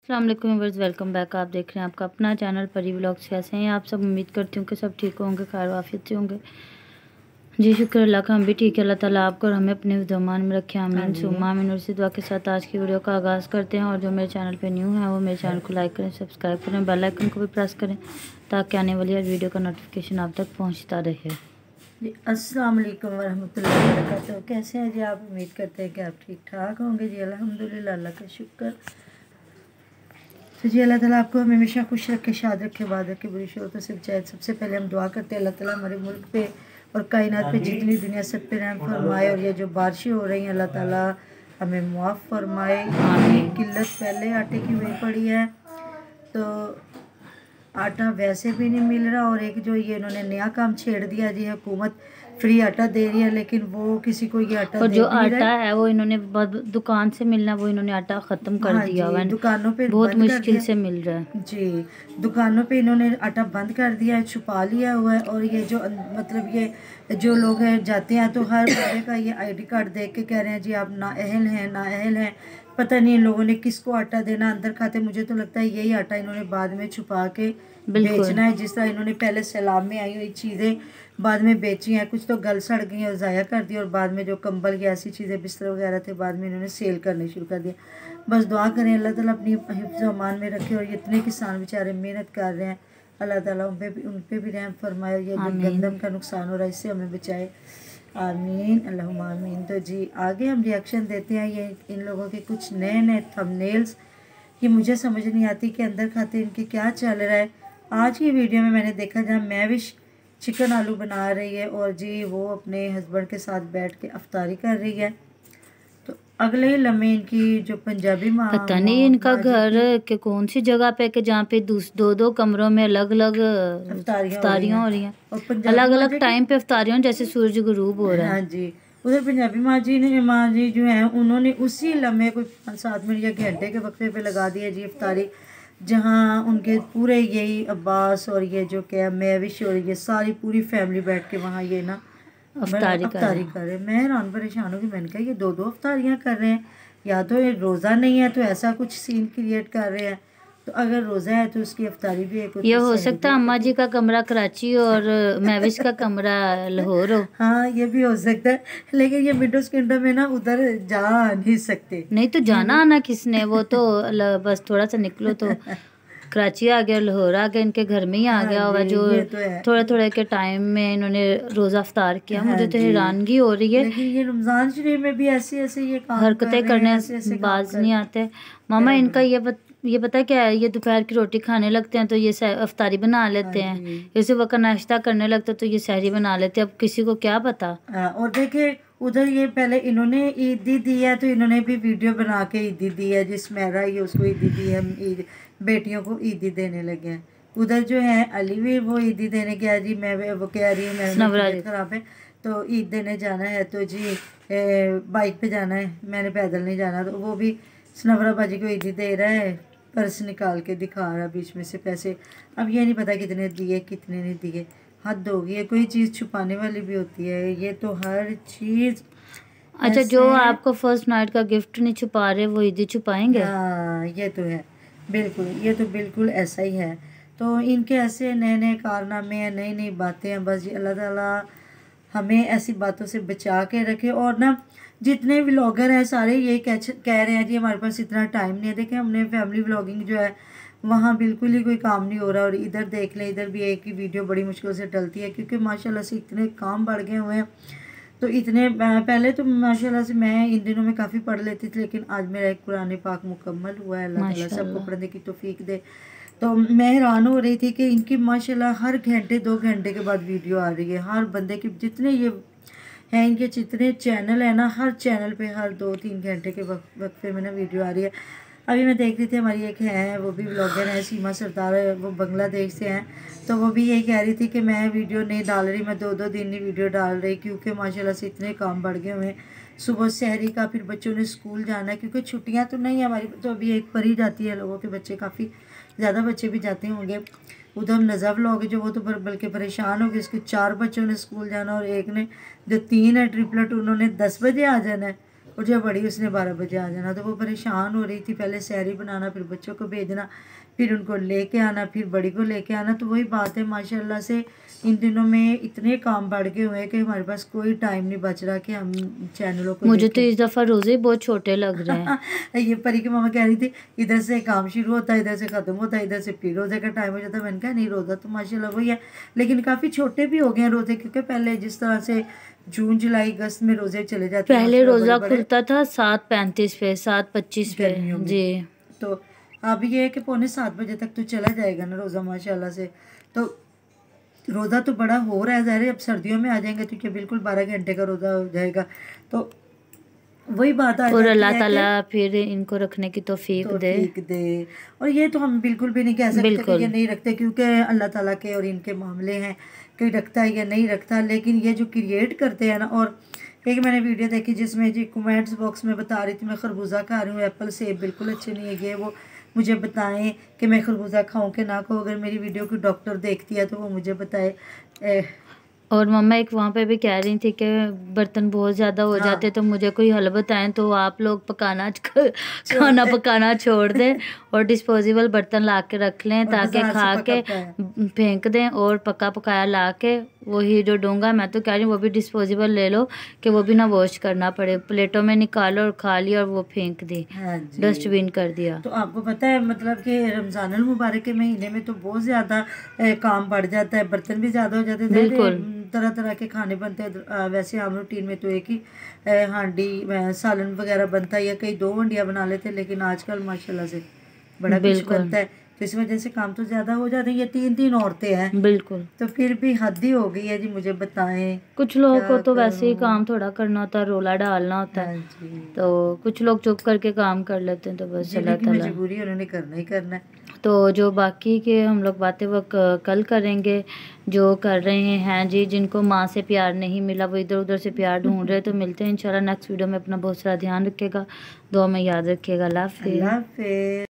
अस्सलाम वालेकुम viewers, welcome back. आप देख रहे हैं आपका अपना चैनल परी व्लॉग्स। कैसे हैं आप सब? उम्मीद करती हूँ कि सब ठीक होंगे, खैर वाफियत से होंगे। जी शुक्र अल्लाह का, हम भी ठीक है। अल्लाह ताला आपको और हमें अपने ज़मान में रखे, आमीन सुम्मा आमीन। और इसी दुआ के साथ आज की वीडियो का आगाज़ करते हैं। और जो मेरे चैनल पे न्यू है वो मेरे चैनल को लाइक करें, सब्सक्राइब करें, बेल आइकन को भी प्रेस करें ताकि आने वाली हर वीडियो का नोटिफिकेशन आप तक पहुँचता रहे। जी अस्सलाम वालेकुम वरहमतुल्लाहि वबरकातुहू। कैसे हैं जी आप? उम्मीद करते हैं कि आप ठीक ठाक होंगे। जी अल्हम्दुलिल्लाह, अल्लाह का शुक्र। तो जी अल्लाह ताला आपको हमेशा खुश रखे, शाद रखे, बाद रखे, बुरी शरों से बचाए। सबसे पहले हम दुआ करते हैं अल्लाह ताला हमारे मुल्क पे और कायनात पे जितनी दुनिया सब पे रहम फरमाए। और ये जो बारिशें हो रही हैं अल्लाह ताला हमें मुआफ़ फरमाए। किल्लत पहले आटे की हुई पड़ी है, तो आटा वैसे भी नहीं मिल रहा। और एक जो ये इन्होंने नया काम छेड़ दिया जी, हुकूमत फ्री आटा दे रही है, लेकिन वो किसी को ये आटा और जो दे नहीं आटा है वो इन्होंने दुकान से मिलना, वो इन्होंने आटा ख़त्म कर दिया हुआ है। दुकानों पे बहुत बंद कर मुश्किल दिया से मिल रहा है जी। दुकानों पे इन्होंने आटा बंद कर दिया है, छुपा लिया हुआ है। और ये जो मतलब ये जो लोग हैं जाते हैं तो हर बंदे का ये आईडी कार्ड देख के कह रहे हैं जी आप नाअहल हैं, नाअहल हैं। पता नहीं इन लोगों ने किसको आटा देना अंदर खाते। मुझे तो लगता है यही आटा इन्होंने बाद में छुपा के बेचना है। जिस तरह इन्होंने पहले सैलाब में आई हुई चीज़ें बाद में बेची हैं, कुछ तो गल सड़ गई और ज़ाया कर दी। और बाद में जो कंबल या ऐसी चीज़ें बिस्तर वगैरह थे बाद में इन्होंने सेल करने शुरू कर दिया। बस दुआ करें अल्लाह ताला अपनी हिफ्ज़ अमान में रखे। और इतने किसान बेचारे मेहनत कर रहे हैं, अल्लाह ताला उन पे भी रहम फरमाए। ये जो गंदम का नुकसान हो रहा है इससे हमें बचाए, आमीन अल्लाहुम्मा आमीन। तो जी आगे हम रिएक्शन देते हैं। ये इन लोगों के कुछ नए नए थंबनेल्स, ये मुझे समझ नहीं आती कि अंदर खाते इनके क्या चल रहा है। आज की वीडियो में मैंने देखा जहाँ महविश चिकन आलू बना रही है और जी वो अपने हस्बैंड के साथ बैठ के अफ्तारी कर रही है। तो अगले ही लम्हे इनकी जो पंजाबी माँ, पता नहीं इनका घर के कौन सी जगह पे कि जहाँ पे दो दो कमरों में अलग अलग अफ्तारियाँ हो रही हैं और अलग अलग टाइम पे अफ्तारियाँ, जैसे सूरज गुरूब हो रहा है। हाँ जी। उधर पंजाबी माँ जी जो हैं उन्होंने उसी लम्हे कोई 5-7 मिनट या घंटे के वक्फे पे लगा दिया जी अफ्तारी, जहाँ उनके पूरे यही अब्बास और ये जो क्या महविश और ये सारी पूरी फैमिली बैठ के वहाँ ये ना अफ्तारी कर रहे हैं। मैं हैरान परेशान हूँ कि मैंने कहा ये दो अफ्तारियाँ कर रहे हैं, या तो ये रोज़ा नहीं है तो ऐसा कुछ सीन क्रिएट कर रहे हैं। तो अगर रोज़ा है तो उसकी अफ्तारी भी एक ये हो सकता है अम्मा जी का कमरा कराची और महविश का कमरा लाहौर हो। हाँ ये भी हो सकता है, लेकिन ये विंडो किंगडम में ना उधर जा नहीं सकते। नहीं तो जाना आना किसने, वो तो बस थोड़ा सा निकलो तो कराची आ गया, लाहौर आ गया, इनके घर में ही आ गया होगा। जो थोड़े थोड़े के टाइम में इन्होंने रोज़ा अफ्तार किया। मुझे तो हैरानगी हो रही है, लेकिन ये रमज़ान शरीफ में भी ऐसे ऐसे ये हरकतें करने बाज नहीं आते। मामा इनका ये पता है क्या है, ये दोपहर की रोटी खाने लगते हैं तो ये अफ्तारी बना लेते हैं, इसी वक्त नाश्ता करने लगते तो ये सहरी बना लेते हैं। अब किसी को क्या पता। और देखिए उधर ये पहले इन्होंने ईदी दी है तो इन्होंने भी वीडियो बना के ईदी दी है, जिस मेरा ये उसको ईदी दी है, ईद बेटियों को ईदी देने लगे हैं। उधर जो है अली भी वो ईदी देने गया जी, मैं वो कह रही हूँ मैं खराब है तो ईद देने जाना है तो जी बाइक पे जाना है, मैंने पैदल नहीं जाना। तो वो भी सनवरा बाजी को ईदी दे रहा है, पर्स निकाल के दिखा रहा बीच में से पैसे। अब ये नहीं पता कितने दिए कितने नहीं दिए, हद होगी। ये कोई चीज़ छुपाने वाली भी होती है, ये तो हर चीज़। अच्छा जो आपको फर्स्ट नाइट का गिफ्ट नहीं छुपा रहे वो ईदी छुपाएंगे? हाँ ये तो है, बिल्कुल ये तो बिल्कुल ऐसा ही है। तो इनके ऐसे नए नए कारनामे हैं, नई नई बातें हैं। बस जी अल्लाह ताला हमें ऐसी बातों से बचा के रखे। और ना जितने व्लॉगर हैं सारे ये कह रहे हैं जी हमारे पास इतना टाइम नहीं है। देखें हमने फैमिली व्लॉगिंग जो है वहाँ बिल्कुल ही कोई काम नहीं हो रहा। और इधर देख लें, इधर भी एक ही वीडियो बड़ी मुश्किल से डलती है क्योंकि माशाल्लाह से इतने काम बढ़ गए हुए हैं। तो इतने पहले तो माशाल्लाह से मैं इन दिनों में काफ़ी पढ़ लेती थी, लेकिन आज मेरा एक कुरान पाक मुकम्मल हुआ है। अल्लाह ताला सबको पढ़ने की तौफीक दे। तो मैं हैरान हो रही थी कि इनकी माशाल्लाह हर घंटे 2 घंटे के बाद वीडियो आ रही है। हर बंदे की जितने ये हैं इनके जितने चैनल है ना, हर चैनल पे हर 2-3 घंटे के वक्फे में ना वीडियो आ रही है। अभी मैं देख रही थी हमारी एक है वो भी ब्लॉगर है सीमा सरदार, वो बांग्लादेश से हैं। तो वो भी यही कह रही थी कि मैं वीडियो नहीं डाल रही, मैं 2-2 दिन नहीं वीडियो डाल रही क्योंकि माशाल्लाह से इतने काम बढ़ गए हुए हैं। सुबह सहरी का, फिर बच्चों ने स्कूल जाना है क्योंकि छुट्टियाँ तो नहीं है हमारी, तो अभी एक पढ़ी जाती है। लोगों के बच्चे काफ़ी ज़्यादा बच्चे भी जाते होंगे। उधर नज़ा व्लॉग जो वो तो बल्कि परेशान हो गए, इसके 4 बच्चों ने स्कूल जाना और एक ने जो 3 है ट्रिपलेट उन्होंने 10 बजे आ जाना है। और जो बड़ी उसने 12 बजे आ जाना। तो वो परेशान हो रही थी, पहले सैरी बनाना, फिर बच्चों को भेजना, फिर उनको लेके आना, फिर बड़ी को लेके आना। तो वही बात है, माशाल्लाह से इन दिनों में इतने काम बढ़ गए हुए हैं कि हमारे पास कोई टाइम नहीं बच रहा कि हम चैनलों को मुझे तो इस दफ़ा रोज़े बहुत छोटे लग रहे हैं। ये परी की मामा कह रही थी इधर से काम शुरू होता है, इधर से ख़त्म होता है, इधर से फिर रोज़े का टाइम हो जाता है। मैंने कहा नहीं, रोज़ा तो माशाल्लाह वही है, लेकिन काफ़ी छोटे भी हो गए हैं रोज़े, क्योंकि पहले जिस तरह से जून जुलाई अगस्त में रोज़े चले जाते हैं, पहले रोज़ा खुलता था 7:35 पे, 7:25 पे जी। तो अब ये है कि 6:45 तक तो चला जाएगा ना रोज़ा माशाल्लाह से। तो रोज़ा तो बड़ा हो रहा है, ज़ाहिर है अब सर्दियों में आ जाएंगे तो क्या बिल्कुल 12 घंटे का रोज़ा हो जाएगा। तो वही बात आ और जाती अल्लाह है ताला फिर इनको रखने की तौफीक दे। और ये तो हम बिल्कुल भी नहीं कह सकते कि बिल्कुल। ये नहीं रखते, क्योंकि अल्लाह ताला के और इनके मामले हैं, कोई रखता है या नहीं रखता। लेकिन ये जो क्रिएट करते हैं ना, और एक मैंने वीडियो देखी जिसमें जी कमेंट्स बॉक्स में बता रही थी मैं खरबूजा खा रही हूँ, एप्पल सेब बिल्कुल अच्छे नहीं है, ये वो मुझे बताएं कि मैं खरबूजा खाऊं कि ना खाऊं। अगर मेरी वीडियो को डॉक्टर देखती है तो वो मुझे बताए। और मम्मा एक वहाँ पे भी कह रही थी कि बर्तन बहुत ज़्यादा हो जाते, तो मुझे कोई हल बताएं। तो आप लोग खाना पकाना छोड़ दें और डिस्पोजेबल बर्तन ला के रख लें, ताकि खा के फेंक दें, और पका पकाया ला के वही जो डोंगा, मैं तो कह रही हूँ वो भी डिस्पोजेबल ले लो कि वो भी ना वॉश करना पड़े, प्लेटों में निकालो और खा लिया और वो फेंक दी, डस्टबिन कर दिया। तो आपको पता है मतलब कि रमज़ान अल मुबारक के महीने में तो बहुत ज़्यादा काम बढ़ जाता है, बर्तन भी ज़्यादा हो जाते हैं, बिल्कुल तरह तरह के खाने बनते हैं। वैसे आम रूटीन में तो एक ही हांडी सालन वगैरह बनता है, या कई 2 हांडियाँ बना लेते हैं, लेकिन आजकल माशाल्लाह से बड़ा कुछ बनता है। तो इस वजह से काम तो ज़्यादा हो जाते हैं। ये 3 औरतें हैं, बिल्कुल, तो फिर भी हद ही हो गई है जी। मुझे बताएं, कुछ लोगों को तो वैसे ही काम थोड़ा करना होता है, रोला डालना होता है, तो कुछ लोग चुप करके काम कर लेते हैं। तो बस अल्लाह ताला, मजबूरी उन्होंने करना ही करना है। तो जो बाकी के हम लोग बातें वो कल करेंगे। जो कर रहे हैं जी, जिनको माँ से प्यार नहीं मिला वो इधर उधर से प्यार ढूंढ रहे, तो मिलते हैं इंशाल्लाह नेक्स्ट वीडियो में। अपना बहुत सारा ध्यान रखिएगा, दुआ में याद रखिएगा। अल्लाह हाफिज़।